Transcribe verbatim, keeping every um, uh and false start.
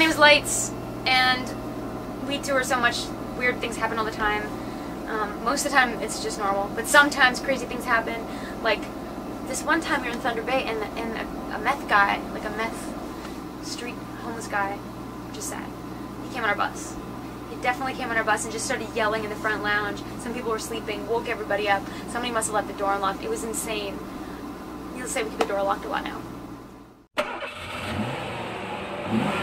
name is Lights, and we tour so much. Weird things happen all the time. Um, most of the time it's just normal, but sometimes crazy things happen. Like this one time we were in Thunder Bay, and, and a, a meth guy, like a meth street homeless guy, which is sad, he came on our bus. He definitely came on our bus and just started yelling in the front lounge. Some people were sleeping, woke everybody up. Somebody must have left the door unlocked. It was insane. Needless to say, we keep the door locked a lot now.